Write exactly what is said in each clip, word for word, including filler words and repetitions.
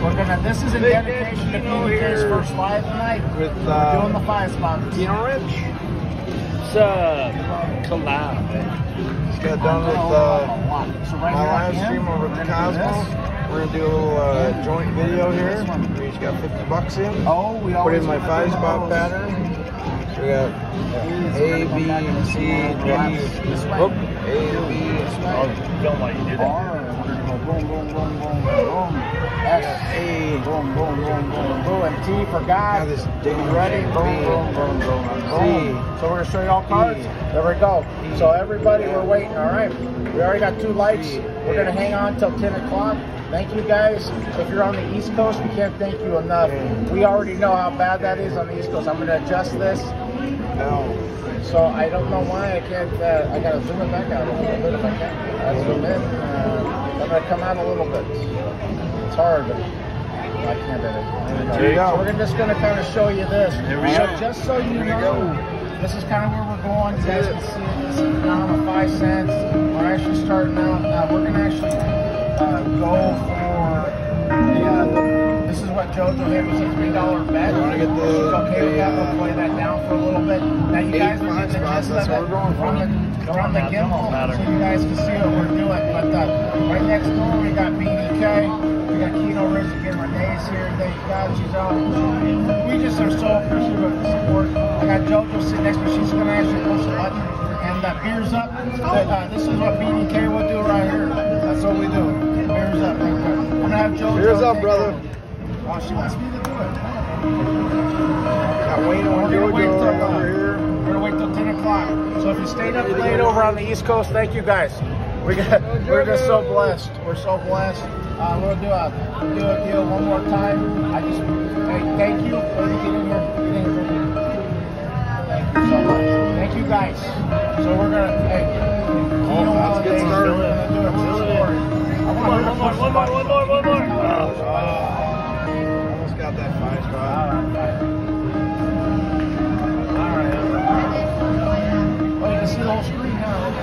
We're gonna. This is in dedication to P D K's first live tonight. With uh, We're doing the five spots. Keno Rich. It's uh, collab. Just got done with uh, so right my here live again, stream over we're at gonna do Cosmos. this. We're gonna do a little uh, joint video here. We each got fifty bucks in. Oh, we Put always in my gonna five do spot those. pattern. So we got A, B, C, D. This way. Oop, A, B, Oh, don't want you to do that. R. We're gonna go boom, boom, boom, boom, boom. S. A. Boom, boom, boom, boom, boom. And T for Now God. this ding Ready? B, Boom, boom, boom, boom, boom. C. So we're gonna show you all cards. There we go. So everybody, we're waiting. All right. We already got two lights. We're gonna hang on till ten o'clock. Thank you guys. If you're on the East Coast, we can't thank you enough. We already know how bad that is on the East Coast. I'm gonna adjust this. L. So I don't know why I can't. Uh, I gotta zoom it back out a little bit if I can. I zoom in. Uh, I'm gonna come out a little bit. It's hard. But I can't do it. There you go. So we're just gonna kind of show you this. There we so go. just so you There you know, go. this is kind of where we're going. You guys can see this is down to five cents. We're actually starting out. Uh, we're gonna actually uh, go for the. Uh, the this is what JoJo hit was a three dollar bet. You wanna get the- She's okay with that. the, We'll play that down for a little bit. Now you eight guys are five getting the spots, gist that's of what it we're going for. from the Come from on the now, gimbal, don't matter. so you guys can see what we're doing. But uh, right next door we got B D K, we got Keno Rich again. Renee's here. Thank God she's out. We just are so appreciative of the support. I got JoJo sitting next to me. She's gonna actually push the button and uh, beers up. But, uh, this is what B D K will do right here. That's what we do. Beers up. Right there. I'm gonna have JoJo. Beers up, take brother. over. Oh, she wants me to do it. Got Wayne We're and gonna wait till, JoJo uh, over here. We're gonna wait till ten o'clock. So if you stayed up late over on the East Coast, thank you guys. We got, we're just so blessed. We're so blessed. Uh, we'll do a do a deal one more time. I just hey, thank you. Let me get in here. Get in here. Thank you so much. Thank you guys. So we're gonna hey. Oh, let's get started. We're gonna do a true story. I One more, want her to one more, push one more, the one more, one more. button. Almost got that five All spot. right. All right. Oh, you can see the whole screen now.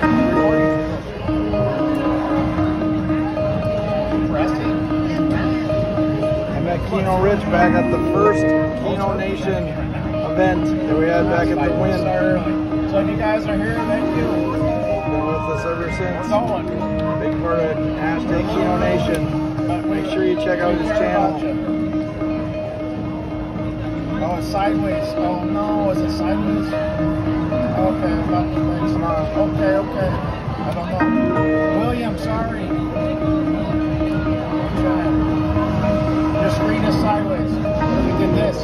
Impressive. I met Keno Rich back at the first Keno Nation event that we had back at the Win. So if you guys are here, thank you. Been with us ever We're since. going. Big part of hashtag Keno Nation. Make sure you check out his channel. Oh, it's sideways. Oh no, is it sideways? Okay, I'm about to think now. Okay, okay. I don't know. William, sorry. Your screen is sideways. We did this.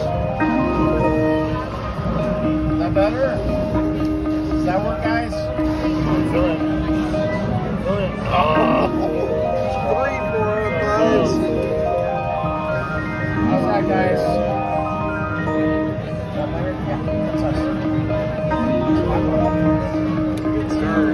Is that better? Does that work, guys? Fill it. Fill it. Oh. Three, four, five. How's that, guys? Is that better? Yeah, that's us. Good start.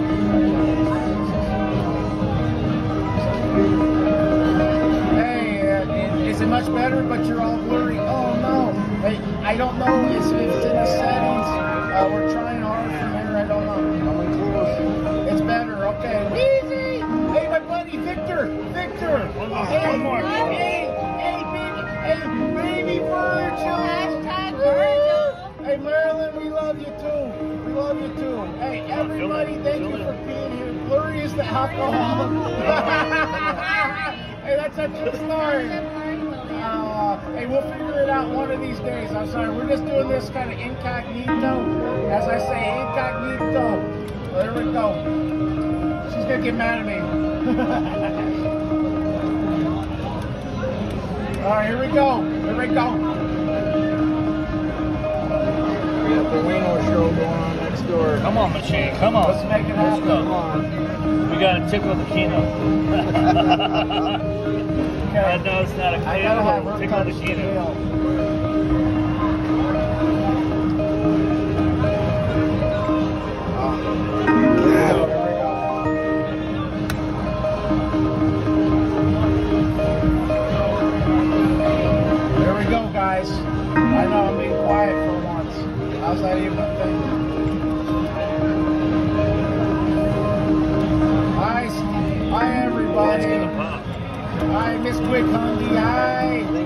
Hey, uh, is it much better? But you're all blurry. Oh no! Hey, I don't know. It's, it's in the settings. Uh, we're trying hard from here. I don't know. Coming close. It's better. Okay. Easy. Hey, my buddy Victor. Victor. One more, Hey, one more. Hey, hey, baby, hey, baby Virgil. Hashtag Virgil. Hey, Marilyn, we love you too. We love you too. Hey, everybody, thank you for being here. Blurry is the alcohol. Hey, that's a true story. Uh, hey, we'll figure it out one of these days. I'm sorry, we're just doing this kind of incognito. As I say, incognito. There we go. She's gonna get mad at me. All right, here we go. Here we go. We got the Wayno show going on next door. Come on, machine. Come on. Let's make it Let's happen. go. Come on. We got to tickle the Keno. I know it's not a I gotta have Keno. her Tickle touch the the Keno. scale. There we go, guys. I know I'm being quiet for once. How's that even a thing? Hi, hi everybody. Hi, Miss Quick Hundy. Hi.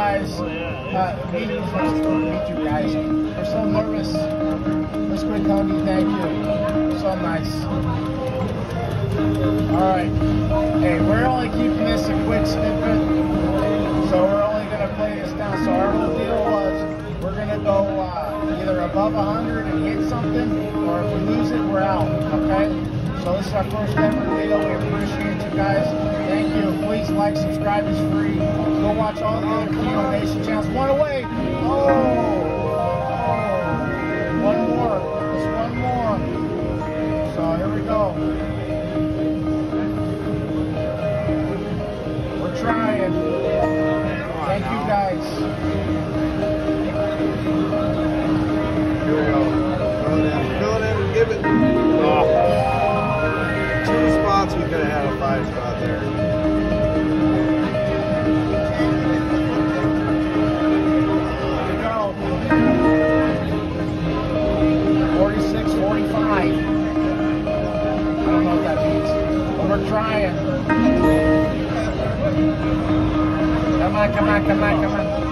guys. Uh, meet, meet you guys. We're so nervous. Miss Quick Honey, thank you. So nice. Alright. Hey, we're only keeping this a quick snippet. So we're only going to play this down. So our whole deal was we're going to go uh, either above one hundred and hit something, or if we lose it, we're out. Okay? So this is our first ever deal. We appreciate you guys. Thank you. Please like, subscribe. It's free. Go watch all the other Keno Nation channels. One away. Oh. oh. One more. Just one more. So here we go. We're trying. Thank you guys. Here we go. Fill it in. Fill it in and give it. Oh. Two spots, we could have had a five spot there. Here we go. forty-six forty-five. I don't know what that means, but we're trying. Come on, come on, come on, come on.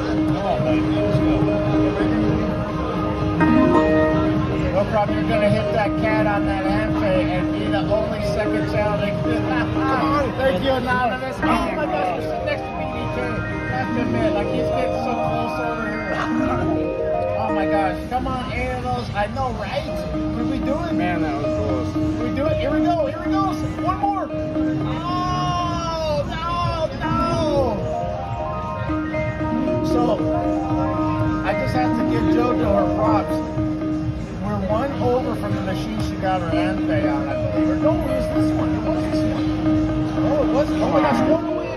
No problem, you're gonna hit that cat on that Ampe and be the only second channel they can. Come on, thank you, Anonymous. Oh my gosh, we're sitting next to B D K. I have to admit, like he's getting so close over here. Oh my gosh, come on, eight of those. I know, right? Did we do it? Man, that was close. Did we do it? Here we go, here we go. One more. Oh, no, no. So, I just have to give JoJo her props. We're one over from the machine she got her Ampe on, I believe. Or no, it was this one. It was this one. Oh, it was. Oh my gosh, one away.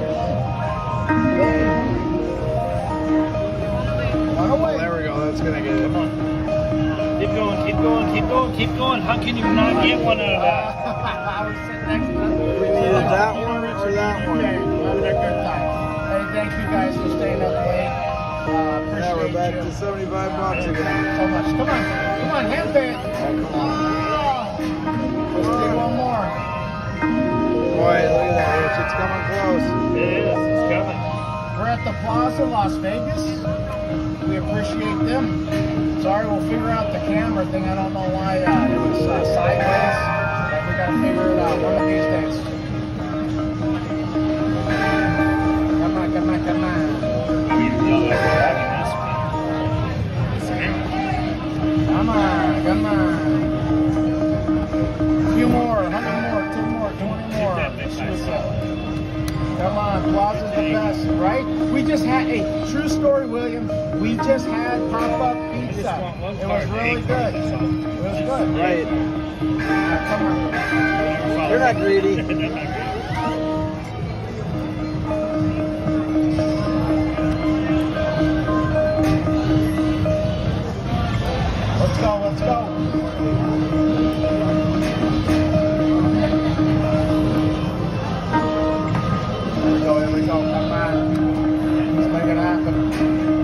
One away. Oh, there we go. That's going to get it. Come on. Keep going, keep going, keep going, keep going. How can you not get one out of that? I was sitting next to them. We needed that one or that one. Okay, having a good time. Hey, thank you guys for staying up late. Uh, appreciate Yeah, we're back you. to seventy-five bucks again. So much. Come on, come on, hand it. Oh, let's do one more. Boy, look at that, Rich. It's coming close. It is, it's coming. We're at the Plaza, Las Vegas. We appreciate them. Sorry, we'll figure out the camera thing. I don't know why uh, it was uh, sideways, but we gotta figure it out one of these days. Come on, come on, come on. Come on, come on. A few more, one hundred more, ten more, twenty more. Come on, Plaza's the best, right? We just had a true story, William. We just had pop-up pizza. It was really good. It was good. Right. Uh, come on. You're not greedy. Let's go, let's go. Here we go, here we go. Come on. Let's make it happen.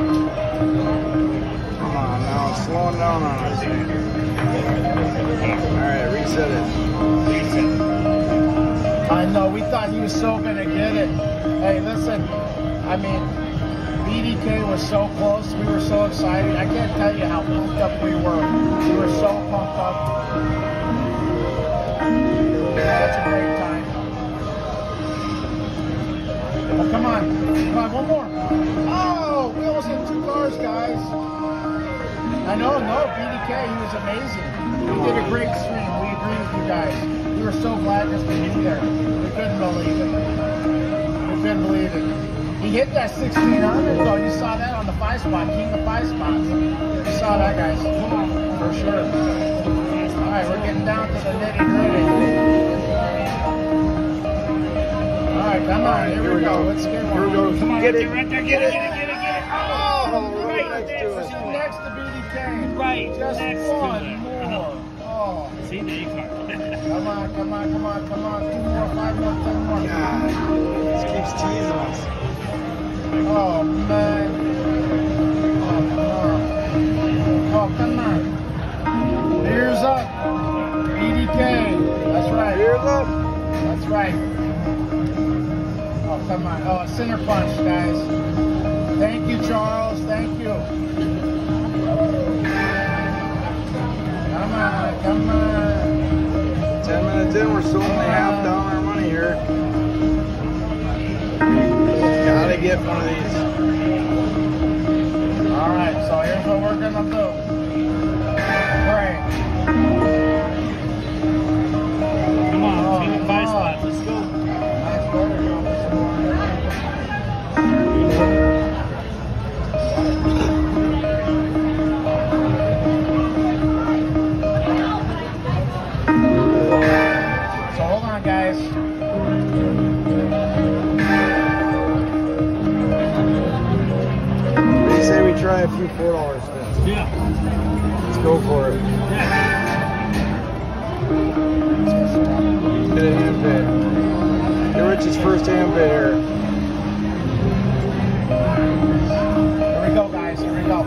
Come on, now it's slowing down on us. Alright, reset it. Reset. I know, we thought he was so gonna get it. Hey, listen, I mean, B D K was so close. We were so excited. I can't tell you how pumped up we were. We were so pumped up. Such a great time. Oh, come on. Come on, one more. Oh, we almost hit two cars, guys. I know, no, B D K, he was amazing. He did a great stream. We agree with you guys. We were so glad just to be there. We couldn't believe it. We couldn't believe it. He hit that sixteen hundred though. You saw that on the five spot, king of five spots. You saw that, guys. For sure. All right, we're getting down to the nitty gritty. All right, come on. Here, here we go. go. Let's get one. Here we go. Come on, get it. Right there, get it, get it, get it, get it. Oh, right right next to next, it. next to B D K. Right Just next to one it. more. Oh. See, there you go. Come on, come on, come on, come on. Two more, five more, ten more. God, this keeps teasing us. Oh, man. Oh, come on. Oh, come on. Beers up. B D K. That's right. Beers up. That's right. Oh, come on. Oh, a center punch, guys. Thank you, Charles. Thank you. Come on, come on. Ten minutes in, we're still only half down our money here. Gotta get one of these. All right, so here's what we're gonna do. Pray. Come on, Oh, let's get five oh. spots. Let's go. Nice weather going this morning. So hold on, guys. They say we try a few four dollar spins. Yeah. Let's go for it. Yeah. Get a hand pay. Get Rich's first hand pay here. Here we go, guys. Here we go.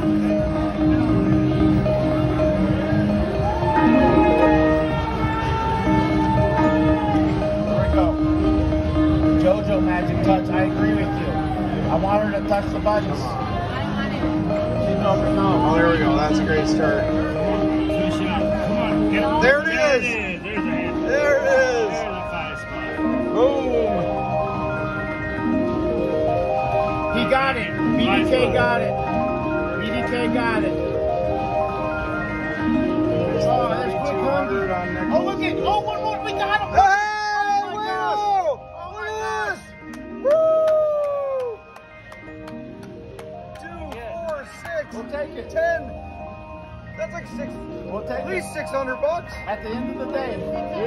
Here we go. JoJo Magic Touch. I agree with you. I want her to touch the buttons. She never knows. Oh, there we go. That's a great start. Finish it up. Come on. Get, There it there is. It is. There's a hand. There it is. There's a five spot. Boom. He got it. B D K got it. B D K got it. Oh, that's quick hundred. Oh, look at. Oh, one more. We got him. Hey, Oh, my gosh. Will! Look at this! Woo! Two, four, six, We'll take it. ten. That's like six. We'll take At least it. six hundred bucks. At the end of the day.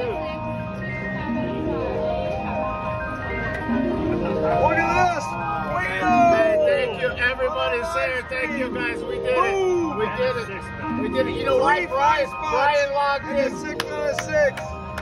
Look at this! Hey, thank you, everybody. Say it. Thank you, guys. We did Boom. it. We did it. We did it. You know Three what, Brian? five spots. Brian logged And a in. six on a six.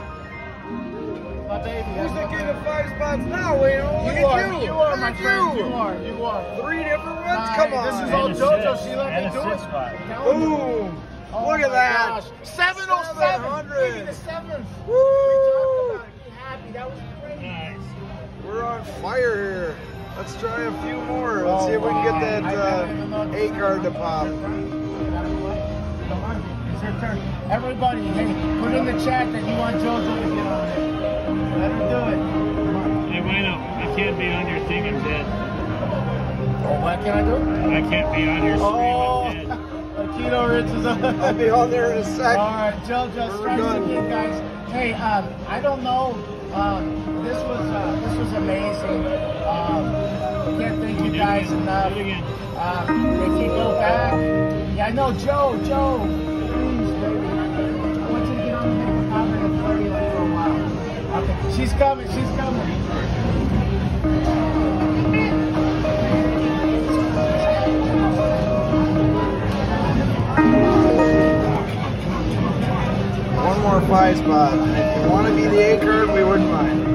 My baby. Who's that's the my king baby. of five spots now, Wayne? Look You at are. you. You are, Look my at friend. you. You are. You are. Three different ones? Nice. Come on. This is all And a JoJo. six. She let And me a do it. six spot. Telling you. Boom. Oh Look at my that. gosh. seven oh seven. seven hundred. Maybe the seventh. Woo. We talked about it. Be happy. That was crazy. Nice. We're on fire here. Let's try a few more. Let's Oh, see if we can get wow. that I don't even know uh, if A this card to is pop. Come on. It's your turn. Everybody, hey, put in the chat that you want JoJo to get on it. Let her do it. Come on. Hey, Wayno, I can't be on your thing. I'm dead. Oh, what can I do? I can't be on your stream. Oh, I'm dead. Keno Rich is on. I'll be on there in a sec. All right, JoJo, strikes done. again, guys. Hey, um, I don't know. Um, this was uh, this was amazing. Um, can't thank you guys enough. Do it again. Um, if you go back, yeah, I know, Joe, Joe. Please, baby. I want you to get on the paper copy and flirty like for a while. Okay, she's coming. She's coming. One more five spot. And if you want to be the A card, we wouldn't mind.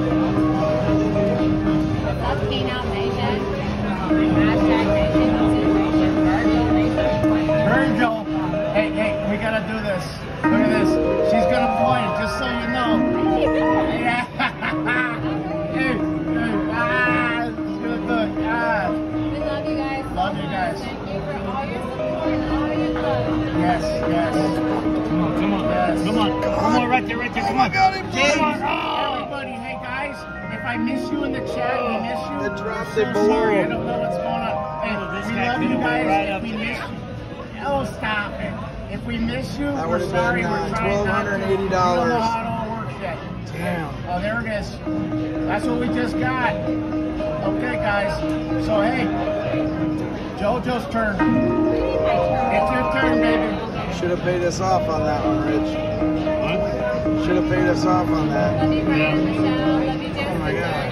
That's Keno Nation. Hashtag Nation Consideration. Virgil Nation. Virgil, hey, hey, we gotta do this. Look at this. She's gonna point, just so you know. Yeah. Hey, hey, ah, she's gonna do it. Ah. We love you guys. so Love you guys. much. Thank you for all your support and all your love. Yes, yes. Come on, come on. Yes. Come on. Come on, right there, right there. Come on. got him, Come on. Oh. Everybody, hey guys, if I miss you in the chat, we miss you. It dropped I'm so it below. sorry, I don't know what's going on. Hey, Oh, this we guy love you could've guys. went right if up we there. miss you, oh stop it. If we miss you, That we're would've sorry. been, uh, we're trying not to. twelve hundred eighty We don't know dollars. how it all works yet. Damn. Oh, there it is. That's what we just got. Okay, guys. So hey, JoJo's turn. It's your turn, baby. Should have paid us off on that one, Rich. What? Should have paid us off on that. Love you, Brian, Michelle. Love you, Jessica. Oh my God.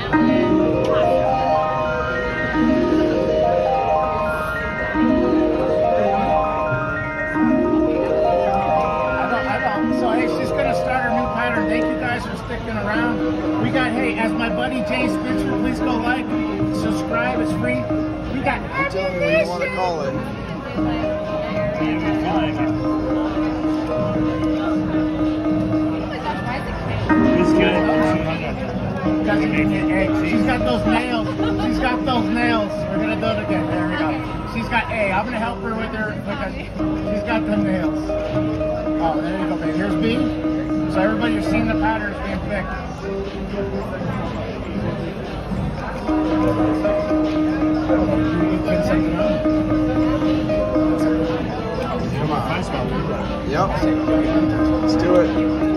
I don't, I don't. So hey, she's gonna start her new pattern. Thank you guys for sticking around. We got, hey, as my buddy Jay Spitzer, please go like, subscribe, it's free. We got You tell me what you want to call it. Yeah, we're fine. This guy, Hey, she's got those nails. She's got those nails. We're gonna do it again. There we go. got, hey, I'm gonna help her with her because she's got the nails. Oh, there you go, baby. Here's B. So everybody has seen the patterns being picked. Come on. Yep. Let's do it.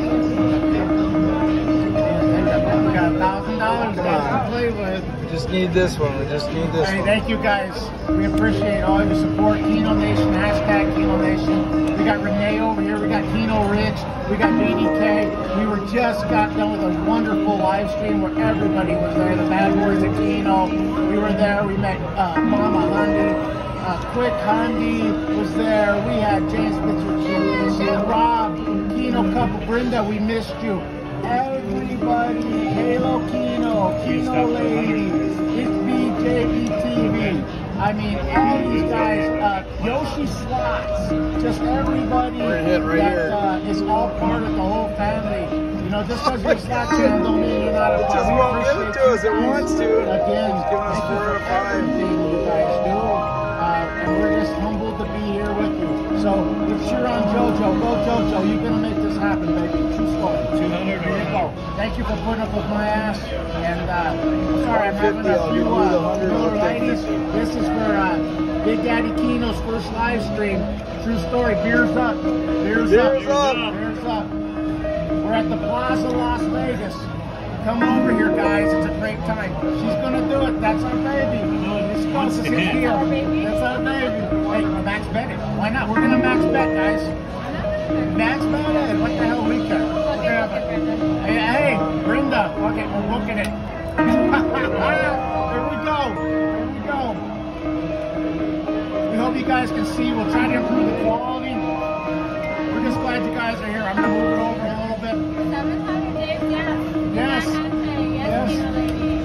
We got a thousand dollars to play with. We just need this one. We just need this Hey, one. thank you guys. We appreciate all your support. Keno Nation, hashtag Keno Nation. We got Renee over here. We got Keno Rich. We got Daddy K. We were just got done with a wonderful live stream where everybody was there. The bad boys of Keno. We were there. We met uh, Mama Hundy. Uh, Quick Hundy was there. We had James Mitchell, Rob, Keno couple, Brenda. We missed you. Everybody, Halo Keno, Keno Ladies, it's B J E T V. I mean, all these guys, uh, Yoshi Slots, just everybody hit right that here. uh, is all part of the whole family. You know, just because you're a slot channel don't mean you're not a It part. just We won't give it appreciate to you us. It guys. wants to. Again, It's giving us thank you four for or five. everything you guys do. Uh, and we're just humbled to be here with you. So if you're on JoJo, go JoJo. You're gonna make this happen, baby. True story. two hundred. Here you go. Thank you for putting up with my ass. And uh, sorry, I'm having a I'll few give you the uh, hundred, Miller I'll take ladies. This is for uh, Big Daddy Keno's first live stream. True story. Beers up. Beers, Beers up. up. Beers up. We're at the Plaza, Las Vegas. Come over here, guys. It's a great time. She's gonna do it. That's our baby. This goes is his deal. our baby. That's our baby. Hey, max bet it. Why not? We're gonna max bet, guys. Max bet it. What the hell we care? We're gonna have it. Hey, hey, Brenda. Okay, we're booking it. Here we go. Here we go. We hope you guys can see. We'll try to improve the quality. We're just glad you guys are here. I'm gonna move it over a little bit. seven hundred days, yes. Yes. Hashtag, yes, Yes. Keno ladies.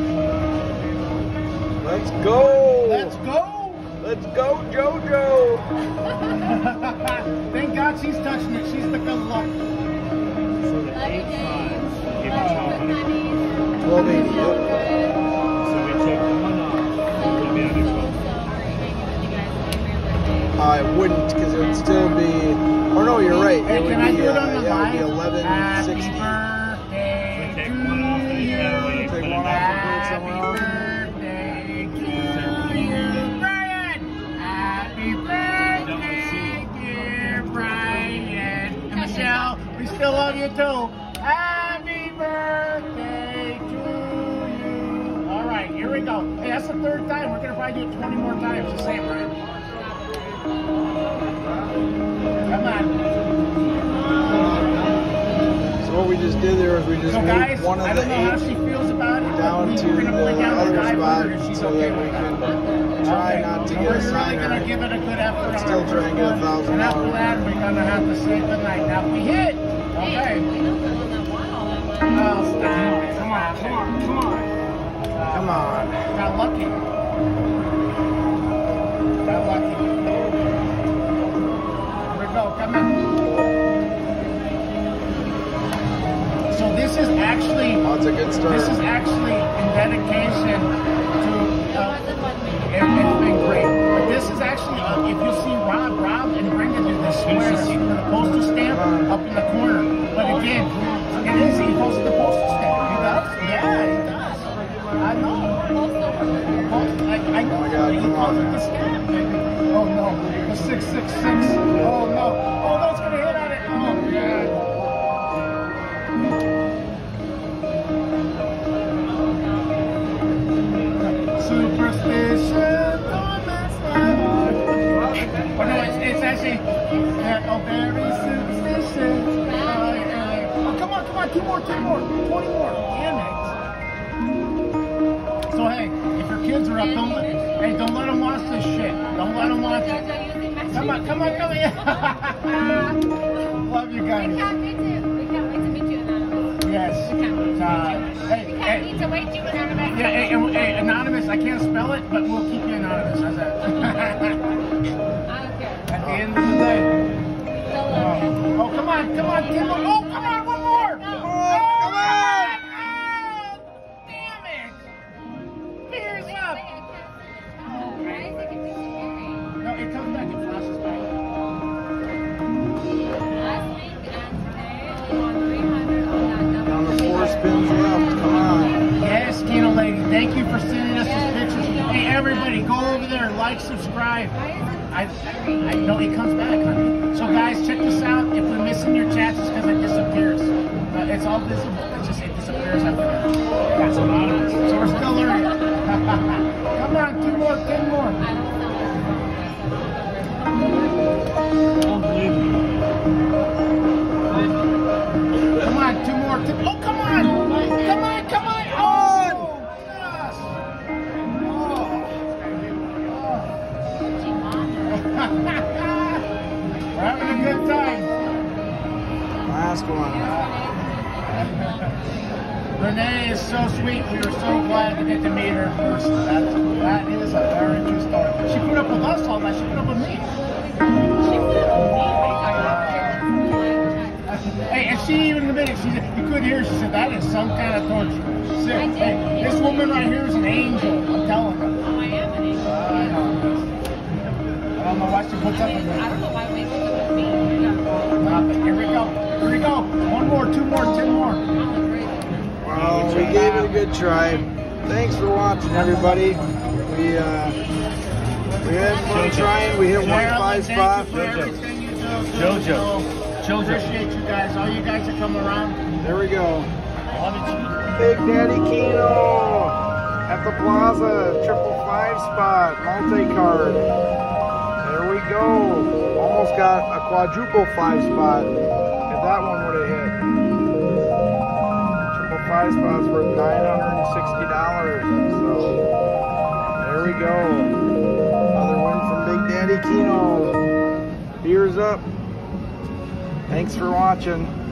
Let's go. Let's go. Let's go, JoJo. Thank God she's touching it. She's the good luck. Love you, James. Give Love it you, twelve Quick hundred. Honey. twelve eighty. So Yep. good. So we took one off. So, so, so great hanging with you guys today for your birthday. I wouldn't, because it would still be. Oh no, you're right. Hey, It would can I be, do it uh, on the yeah, live? it'd be eleven Happy sixty. birthday Take to one off and you. you gotta wait. Take Put one it off. back. Happy birthday to you, Brian. Happy birthday, dear Brian. And Michelle, we still love you too. Happy birthday to you. All right, here we go. Hey, that's the third time. We're gonna probably do it twenty more times. Just say it, Brian. Come on. So what we just did there was we just So guys, moved one of I the don't know how eight she feels about it. down we to we're gonna put the down other five spot hundred if she's so okay that we with can that. try Okay. not to So get a we're really sign gonna or give it a good effort on still our try and get a first one, thousand and after dollars. that we're gonna have to say goodnight. Now if we hit, Hey, okay. we know the one that won all that money. Oh, stop it. Come on, come on, come on. Come on. Got lucky. Got lucky. Here we go, come on. So this is actually Oh, it's a good start. This is actually in dedication to, It uh, wasn't one minute. it, it's been great. But this is actually, uh, if you see Rob, Rob and Brenda do this square for the postal stamp up in the corner. But again, it is, he posted the postal stamp. He does? Yeah, he does. I know. The post, I, I know. Oh my God, he come on, posted man. the stamp, baby. Oh no, the six six six. Oh no. Oh, that's gonna hit on it. Oh God. Superstition, don't mess my heart. Oh no, it's, it's actually, yeah, oh, very superstition. Oh, yeah. Oh, come on, come on, two more, two more, twenty more. Damn it. So hey, if your kids are up, don't let, hey, don't let them watch this shit. Don't let them watch it. JoJo using my Come on, come on, come on. Love you We guys. can't meet you. We can't wait to meet you, Anonymous. Yes. We can't wait to Uh, meet you. hey, We can't hey. wait to wait to Anonymous. Yeah, hey, hey, hey, anonymous, I can't spell it, but we'll keep you anonymous. How's that? I don't care. At the end of the day. Still love you. Oh, come on, come on, Kim. Oh, come on, one more. No. Oh, come on. Oh, damn it. Beers Wait, up. wait, I can't finish. Oh, guys, I can do scary. lady. Thank you for sending us these pictures. Hey, everybody, go over there, like, subscribe. I, I know he comes back, honey. So, guys, check this out. If we're missing your chats, it's because it disappears. Uh, it's all visible. It's just it disappears after that. That's anonymous. So we're still learning. Come on, two more, ten more. Come on, two more. Two, oh, come on! Come on, come on! Oh, yes! Oh. We're having a good time. Last one. Renee is so sweet. We were so glad to get to meet her in person. That, that is a very true story. She put up with us all night. She put up with me. Hey, and she even admitted, she said, you could hear, she said, that is some kind of torture. She said, hey, this woman right here is an angel. I'm telling her. Oh, I am an angel. I know. I don't know why she puts up with me. I don't know why we put up with me. Nothing. Here we go. Here we go. One more, two more, ten more. Well, we gave it a good try. Thanks for watching, everybody. We uh, we had fun trying. We hit one five spot. Jojo. Jojo. Appreciate you guys. All you guys that come around. There we go. Big Daddy Keno at the Plaza, triple five spot, multi-card. There we go. Almost got a quadruple five spot. If that one would have hit. Triple five spots worth nine hundred sixty dollars. So there we go. Another win from Big Daddy Keno. Beers up. Thanks for watching.